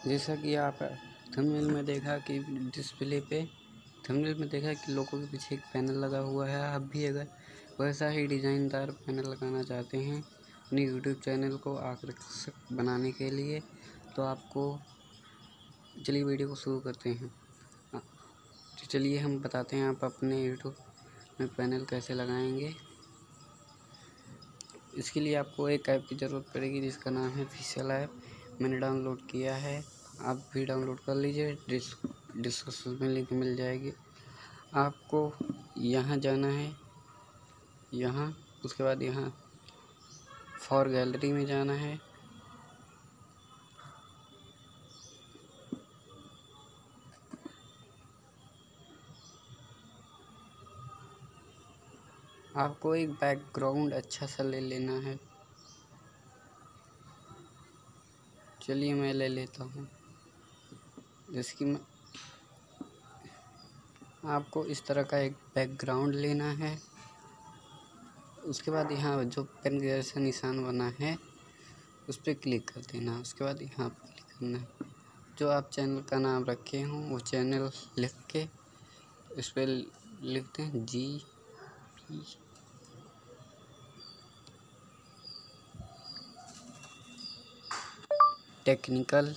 जैसा कि आप थंबनेल में देखा कि डिस्प्ले पे थंबनेल में देखा कि लोगों के पीछे एक पैनल लगा हुआ है। आप भी अगर वैसा ही डिज़ाइनदार पैनल लगाना चाहते हैं अपने यूट्यूब चैनल को आकर्षक बनाने के लिए, तो आपको चलिए वीडियो को शुरू करते हैं। तो चलिए हम बताते हैं आप अपने यूट्यूब में पैनल कैसे लगाएंगे। इसके लिए आपको एक ऐप की ज़रूरत पड़ेगी जिसका नाम है फिशल ऐप। मैंने डाउनलोड किया है, आप भी डाउनलोड कर लीजिए, डिस्क्रिप्शन में लिंक मिल जाएगी। आपको यहाँ जाना है, यहाँ उसके बाद यहाँ फॉर गैलरी में जाना है। आपको एक बैकग्राउंड अच्छा सा ले लेना है। चलिए मैं ले लेता हूँ। जिसकी मैं आपको इस तरह का एक बैकग्राउंड लेना है। उसके बाद यहाँ जो पेन जैसा निशान बना है उस पर क्लिक कर देना। उसके बाद यहाँ पर क्लिक करना है। जो आप चैनल का नाम रखे हों वो चैनल लिख के इस पर लिखते हैं GP टेक्निकल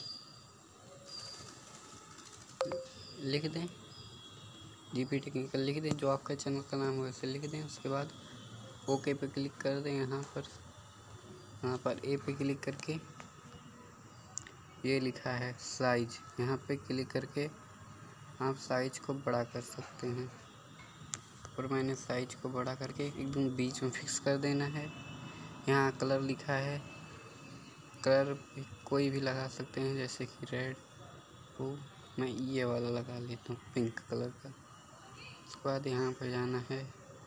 लिख दें, GP टेक्निकल लिख दें। जो आपका चैनल का नाम है वैसे लिख दें। उसके बाद ओके पे क्लिक कर दें। यहाँ पर ए पे क्लिक करके ये लिखा है साइज, यहाँ पे क्लिक करके आप साइज को बड़ा कर सकते हैं। और मैंने साइज को बड़ा करके एकदम बीच में फिक्स कर देना है। यहाँ कलर लिखा है, कलर कोई भी लगा सकते हैं, जैसे कि रेड को मैं ये वाला लगा लेता हूँ, पिंक कलर का। उसके बाद यहाँ पर जाना है,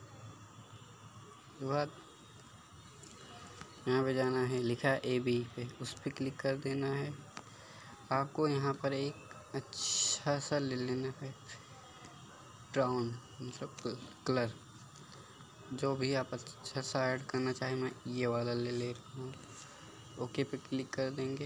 उसके बाद यहाँ पे जाना है, लिखा है AB पे, उस पर क्लिक कर देना है। आपको यहाँ पर एक अच्छा सा ले लेना है ब्राउन, मतलब कलर जो भी आप अच्छा सा ऐड करना चाहें। मैं ये वाला ले रहा हूँ। ओके पे क्लिक कर देंगे।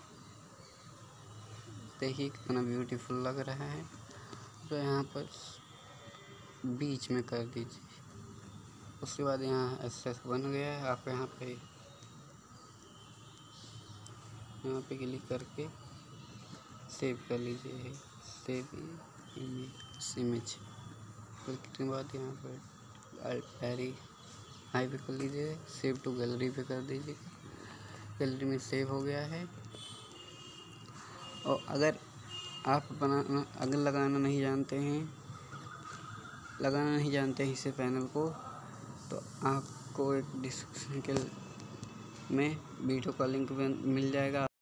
देखिए कितना ब्यूटीफुल लग रहा है। तो यहाँ पर बीच में कर दीजिए। उसके बाद यहाँ ऐसा बन गया है। आप यहाँ पे क्लिक करके सेव कर लीजिए, सेव इमेज। उसके बाद यहाँ पर हाई पे कर लीजिए, सेव टू गैलरी पे कर दीजिए। गैलरी में सेव हो गया है। और अगर आप लगाना नहीं जानते हैं इसे पैनल को, तो आपको एक डिस्क्रिप्शन में वीडियो का लिंक मिल जाएगा।